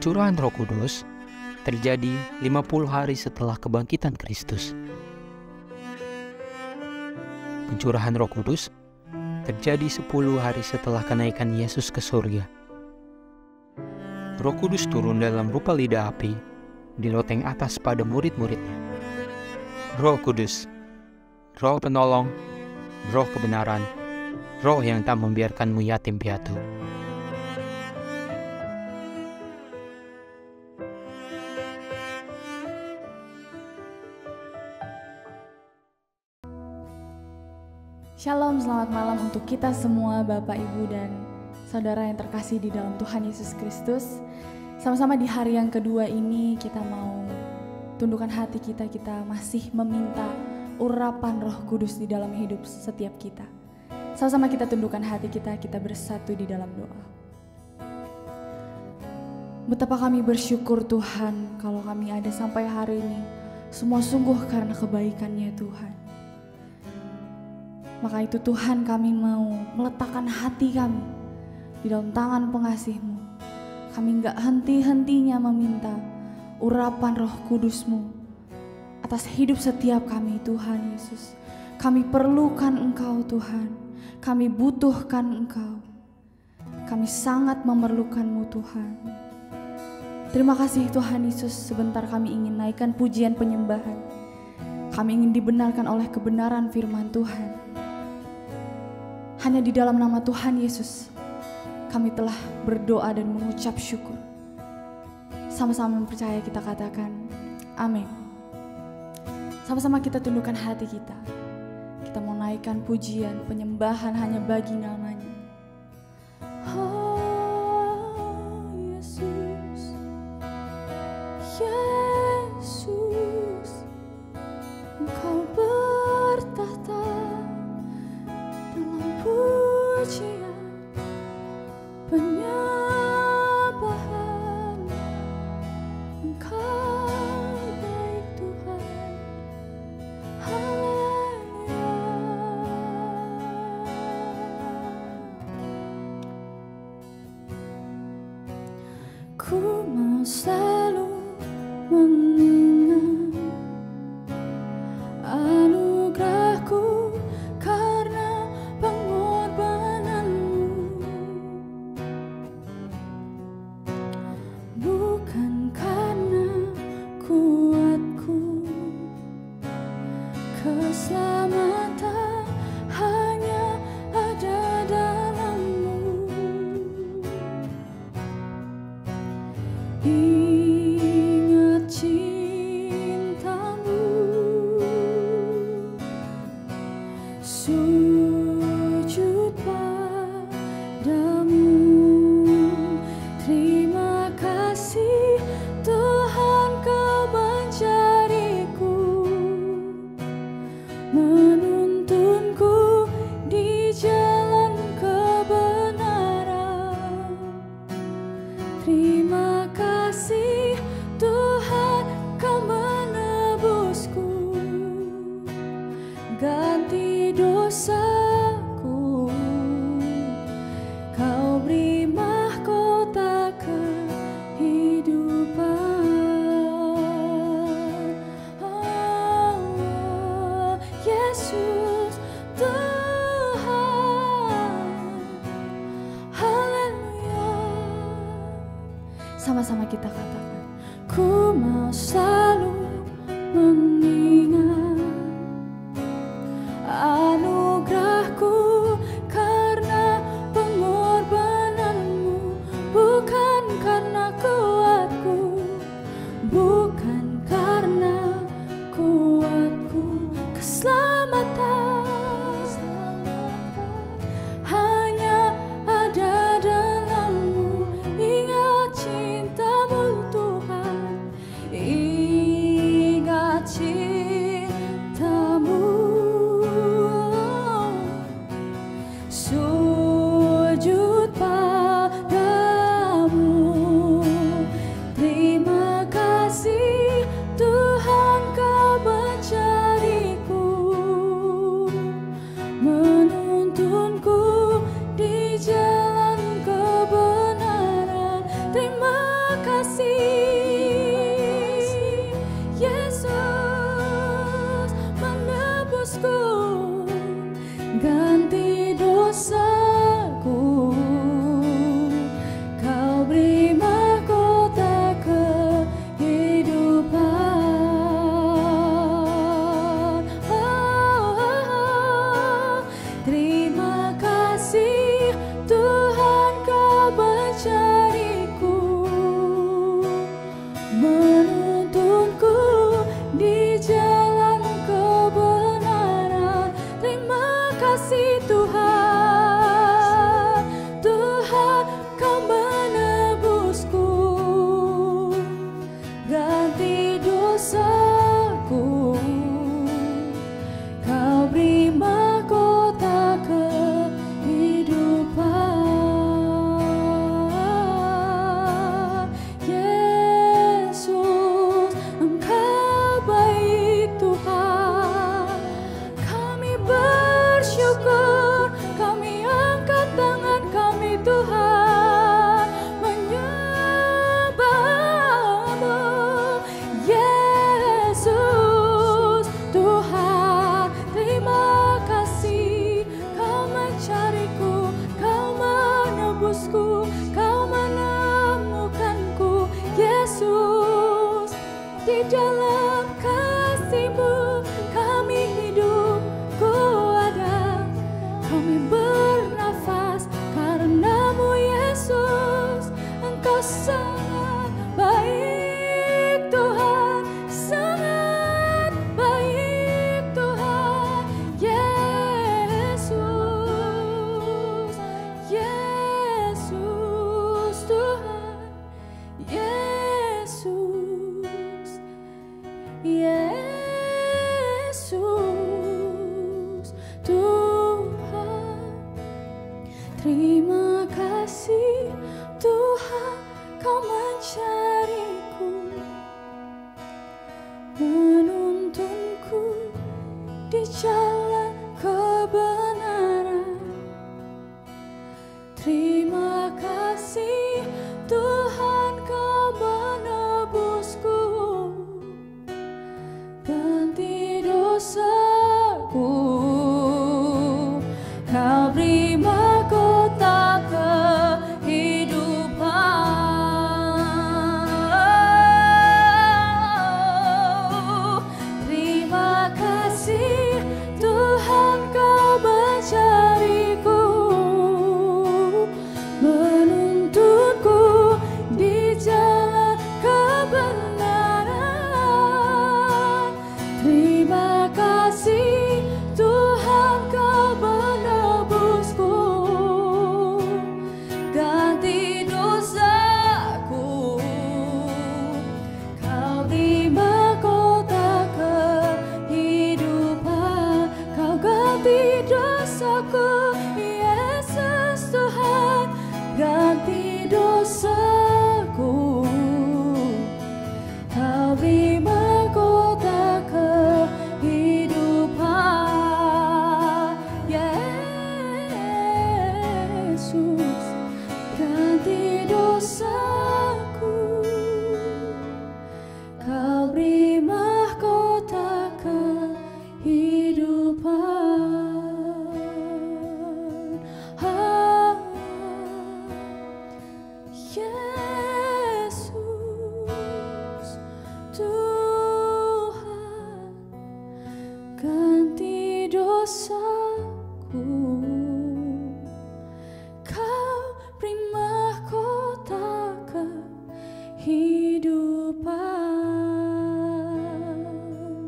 Pencurahan Roh Kudus terjadi 50 hari setelah kebangkitan Kristus. Pencurahan Roh Kudus terjadi 10 hari setelah kenaikan Yesus ke surga. Roh Kudus turun dalam rupa lidah api di loteng atas pada murid-muridnya. Roh Kudus, Roh penolong, Roh kebenaran, Roh yang tak membiarkanmu yatim piatu. Shalom, selamat malam untuk kita semua Bapak, Ibu, dan Saudara yang terkasih di dalam Tuhan Yesus Kristus. Sama-sama di hari yang kedua ini kita mau tundukkan hati kita masih meminta urapan Roh Kudus di dalam hidup setiap kita. Sama-sama kita tundukkan hati kita bersatu di dalam doa. Betapa kami bersyukur Tuhan kalau kami ada sampai hari ini, semua sungguh karena kebaikan-Nya Tuhan. Maka itu Tuhan, kami mau meletakkan hati kami di dalam tangan pengasih-Mu. Kami gak henti-hentinya meminta urapan Roh Kudus-Mu atas hidup setiap kami Tuhan Yesus. Kami perlukan Engkau Tuhan, kami butuhkan Engkau. Kami sangat memerlukan-Mu Tuhan. Terima kasih Tuhan Yesus, sebentar kami ingin naikkan pujian penyembahan. Kami ingin dibenarkan oleh kebenaran firman Tuhan. Hanya di dalam nama Tuhan Yesus, kami telah berdoa dan mengucap syukur. Sama-sama mempercayai kita katakan, amin. Sama-sama kita tundukkan hati kita. Kita mau naikkan pujian, penyembahan hanya bagi namanya. Oh Yesus, Yesus, Engkau bertahta dalam pujian, penyembahan. Engkau baik Tuhan, haleluya. Ku mau selalu mengingat anugerah-Ku karena pengorbanan-Mu. Bukan karena kuatku, keselamatan hanya ada dalam-Mu. Ingat cinta-Mu, sujud padamu. Terima kasih Tuhan, Kau mencariku, menuntunku di jalan kebenaran. Terima kasih Tuhan, Kau menebusku, ganti dosaku. Kau beri mahkota kehidupan. Oh, Yesus Tuhan, haleluya. Sama-sama kita katakan, ku mau selalu mengingat anugerah-Ku karena pengorbanan-Mu. Bukan karena kuatku, bukan karena kuatku, keselamatan hanya ada dalam-Mu. Ingat cinta-Mu Tuhan, jalan kebenaran. Terima kasih Tuhan, Kau menebusku, ganti dosaku. Kau beri mahkota kehidupan. Terima kasih Tuhan, Kau mencariku, menuntunku di jalan kebenaran. Terima kasih Tuhan, Kau menebusku, ganti dosaku. Kau beri mahkota kehidupan. Kau ganti dosaku, Yesus Tuhan, ganti dosaku. Kau beri mahkota kehidupan, Yesus, ganti dosaku. Kau beri mahkota kehidupan. Yesus Tuhan, ganti dosaku. Kau beri mahkota kehidupan.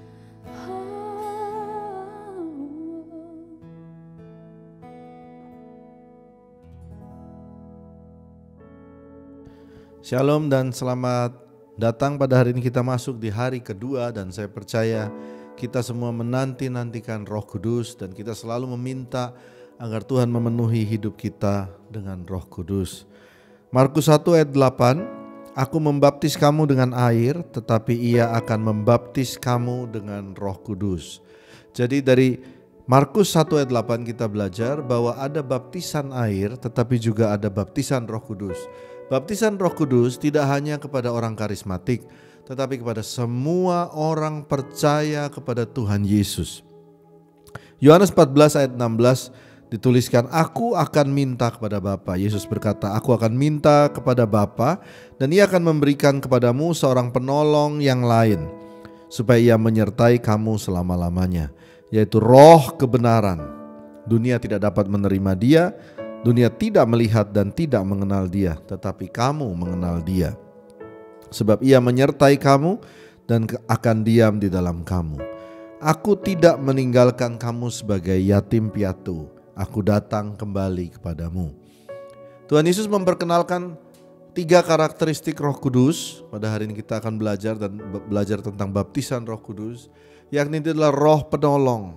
Shalom dan selamat datang. Pada hari ini kita masuk di hari kedua dan saya percaya kita semua menanti-nantikan Roh Kudus dan kita selalu meminta agar Tuhan memenuhi hidup kita dengan Roh Kudus. Markus 1 ayat 8, Aku membaptis kamu dengan air, tetapi Ia akan membaptis kamu dengan Roh Kudus. Jadi dari Markus 1 ayat 8 kita belajar bahwa ada baptisan air tetapi juga ada baptisan Roh Kudus. Baptisan Roh Kudus tidak hanya kepada orang karismatik, tetapi kepada semua orang percaya kepada Tuhan Yesus. Yohanes 14 ayat 16 dituliskan, Aku akan minta kepada Bapa. Yesus berkata, Aku akan minta kepada Bapa dan Ia akan memberikan kepadamu seorang penolong yang lain, supaya Ia menyertai kamu selama-lamanya, yaitu Roh kebenaran. Dunia tidak dapat menerima Dia, dunia tidak melihat dan tidak mengenal Dia, tetapi kamu mengenal Dia, sebab Ia menyertai kamu dan akan diam di dalam kamu. Aku tidak meninggalkan kamu sebagai yatim piatu, Aku datang kembali kepadamu. Tuhan Yesus memperkenalkan 3 karakteristik Roh Kudus. Pada hari ini kita akan belajar tentang baptisan Roh Kudus, yakni itu adalah Roh penolong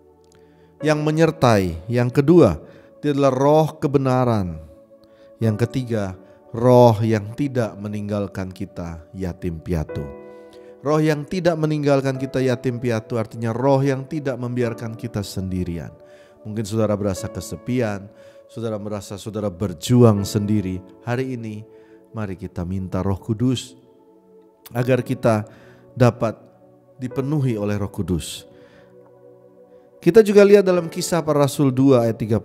yang menyertai. Yang kedua, itu adalah Roh kebenaran. Yang ketiga, Roh yang tidak meninggalkan kita yatim piatu. Roh yang tidak meninggalkan kita yatim piatu artinya roh yang tidak membiarkan kita sendirian. Mungkin saudara berasa kesepian, saudara merasa saudara berjuang sendiri. Hari ini mari kita minta Roh Kudus agar kita dapat dipenuhi oleh Roh Kudus. Kita juga lihat dalam Kisah Para Rasul 2 ayat 38.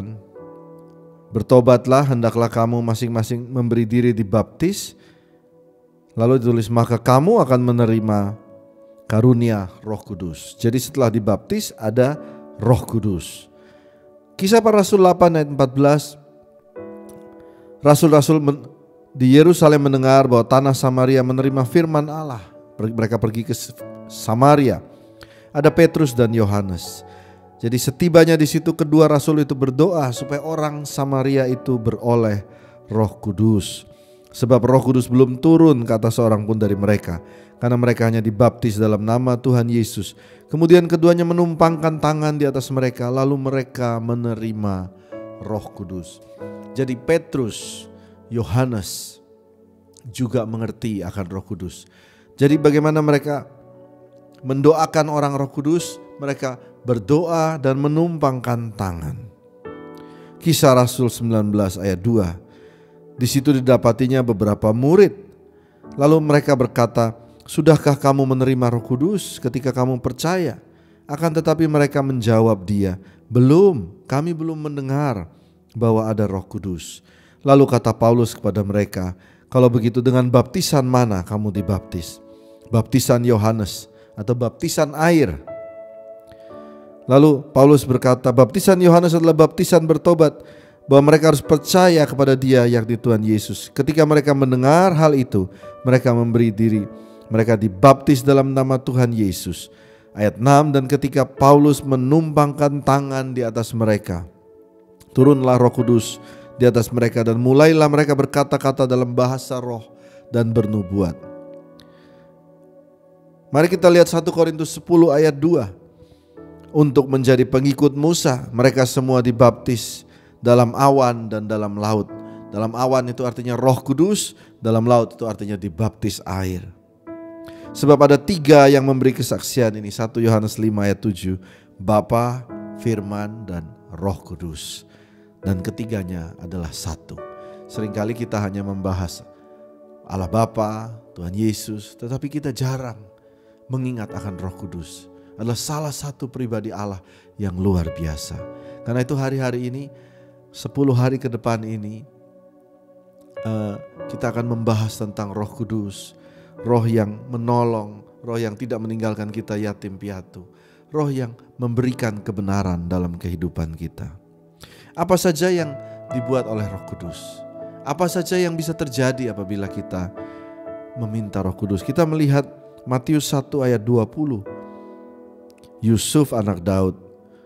Bertobatlah, hendaklah kamu masing-masing memberi diri dibaptis. Lalu ditulis, maka kamu akan menerima karunia Roh Kudus. Jadi setelah dibaptis ada Roh Kudus. Kisah Para Rasul 8 ayat 14. Rasul-rasul di Yerusalem mendengar bahwa tanah Samaria menerima firman Allah. Mereka pergi ke Samaria. Ada Petrus dan Yohanes. Jadi setibanya di situ kedua rasul itu berdoa supaya orang Samaria itu beroleh Roh Kudus. Sebab Roh Kudus belum turun ke atas seorang pun dari mereka, karena mereka hanya dibaptis dalam nama Tuhan Yesus. Kemudian keduanya menumpangkan tangan di atas mereka, lalu mereka menerima Roh Kudus. Jadi Petrus, Yohanes juga mengerti akan Roh Kudus. Jadi bagaimana mereka mendoakan orang Roh Kudus? mereka berdoa dan menumpangkan tangan. Kisah Rasul 19 ayat 2. Di situ didapatinya beberapa murid. Lalu mereka berkata, "Sudahkah kamu menerima Roh Kudus ketika kamu percaya?" Akan tetapi mereka menjawab dia, "Belum, kami belum mendengar bahwa ada Roh Kudus." Lalu kata Paulus kepada mereka, "Kalau begitu dengan baptisan mana kamu dibaptis? Baptisan Yohanes atau baptisan air?" Lalu Paulus berkata, "Baptisan Yohanes adalah baptisan bertobat, bahwa mereka harus percaya kepada Dia yakni Tuhan Yesus." Ketika mereka mendengar hal itu, mereka memberi diri, mereka dibaptis dalam nama Tuhan Yesus. Ayat 6, dan ketika Paulus menumpangkan tangan di atas mereka, turunlah Roh Kudus di atas mereka dan mulailah mereka berkata-kata dalam bahasa roh dan bernubuat. Mari kita lihat 1 Korintus 10 ayat 2. Untuk menjadi pengikut Musa, mereka semua dibaptis dalam awan dan dalam laut. Dalam awan itu artinya Roh Kudus, dalam laut itu artinya dibaptis air. Sebab ada 3 yang memberi kesaksian ini. 1 Yohanes 5 ayat 7. Bapa, Firman, dan Roh Kudus. Dan ketiganya adalah satu. Seringkali kita hanya membahas Allah Bapa, Tuhan Yesus, tetapi kita jarang mengingat akan Roh Kudus. Adalah salah satu pribadi Allah yang luar biasa. Karena itu hari-hari ini, 10 hari ke depan ini, kita akan membahas tentang Roh Kudus. Roh yang menolong, roh yang tidak meninggalkan kita yatim piatu, roh yang memberikan kebenaran dalam kehidupan kita. Apa saja yang dibuat oleh Roh Kudus? Apa saja yang bisa terjadi apabila kita meminta Roh Kudus? Kita melihat Matius 1 ayat 20. Yusuf anak Daud,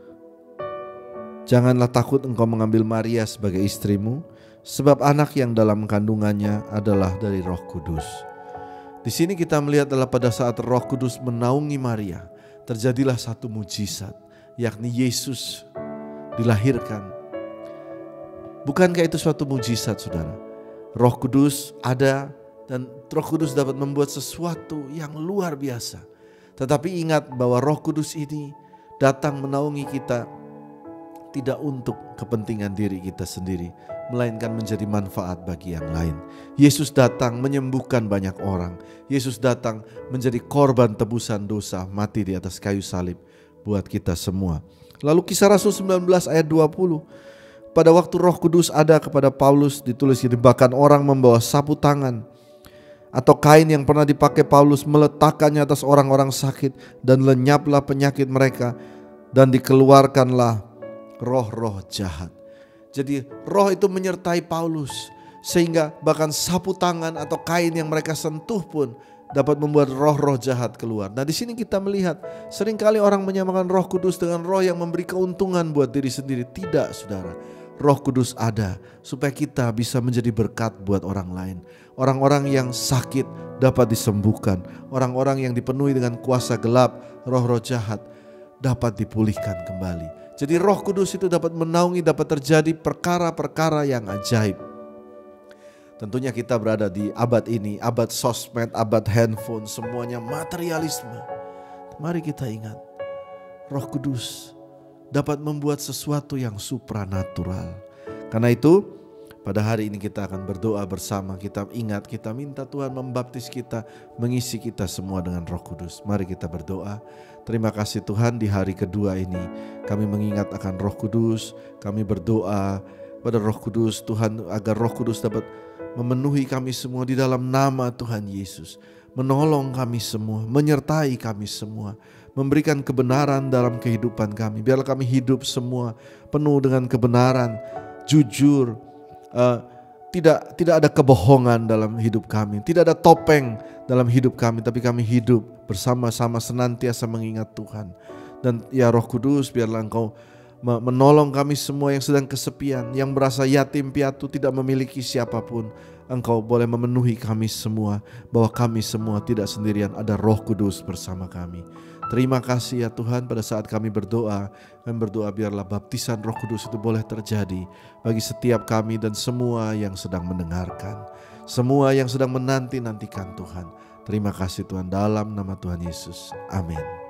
janganlah takut engkau mengambil Maria sebagai istrimu, sebab anak yang dalam kandungannya adalah dari Roh Kudus. Di sini kita melihat adalah pada saat Roh Kudus menaungi Maria, terjadilah satu mujizat, yakni Yesus dilahirkan. Bukankah itu suatu mujizat, saudara? Roh Kudus ada dan Roh Kudus dapat membuat sesuatu yang luar biasa. Tetapi ingat bahwa Roh Kudus ini datang menaungi kita tidak untuk kepentingan diri kita sendiri, melainkan menjadi manfaat bagi yang lain. Yesus datang menyembuhkan banyak orang. Yesus datang menjadi korban tebusan dosa, mati di atas kayu salib buat kita semua. Lalu Kisah Rasul 19 ayat 20. Pada waktu Roh Kudus ada kepada Paulus, ditulis ini, bahkan orang membawa sapu tangan atau kain yang pernah dipakai Paulus, meletakkannya atas orang-orang sakit dan lenyaplah penyakit mereka dan dikeluarkanlah roh-roh jahat. Jadi roh itu menyertai Paulus sehingga bahkan sapu tangan atau kain yang mereka sentuh pun dapat membuat roh-roh jahat keluar. Nah, di sini kita melihat seringkali orang menyamakan Roh Kudus dengan roh yang memberi keuntungan buat diri sendiri. Tidak, saudara. Roh Kudus ada supaya kita bisa menjadi berkat buat orang lain. Orang-orang yang sakit dapat disembuhkan. Orang-orang yang dipenuhi dengan kuasa gelap, roh-roh jahat dapat dipulihkan kembali. Jadi Roh Kudus itu dapat menaungi, dapat terjadi perkara-perkara yang ajaib. Tentunya kita berada di abad ini, abad sosmed, abad handphone, semuanya materialisme. Mari kita ingat, Roh Kudus dapat membuat sesuatu yang supranatural. Karena itu pada hari ini kita akan berdoa bersama. Kita ingat, kita minta Tuhan membaptis kita, mengisi kita semua dengan Roh Kudus. Mari kita berdoa. Terima kasih Tuhan, di hari kedua ini kami mengingat akan Roh Kudus. Kami berdoa pada Roh Kudus, Tuhan, agar Roh Kudus dapat memenuhi kami semua di dalam nama Tuhan Yesus. Menolong kami semua, menyertai kami semua, memberikan kebenaran dalam kehidupan kami. Biarlah kami hidup semua penuh dengan kebenaran, jujur, tidak ada kebohongan dalam hidup kami, tidak ada topeng dalam hidup kami, tapi kami hidup bersama-sama senantiasa mengingat Tuhan. Dan ya Roh Kudus, biarlah Engkau menolong kami semua yang sedang kesepian, yang merasa yatim piatu, tidak memiliki siapapun. Engkau boleh memenuhi kami semua, bahwa kami semua tidak sendirian, ada Roh Kudus bersama kami. Terima kasih ya Tuhan, pada saat kami berdoa biarlah baptisan Roh Kudus itu boleh terjadi bagi setiap kami dan semua yang sedang mendengarkan, semua yang sedang menanti-nantikan Tuhan. Terima kasih Tuhan, dalam nama Tuhan Yesus. Amin.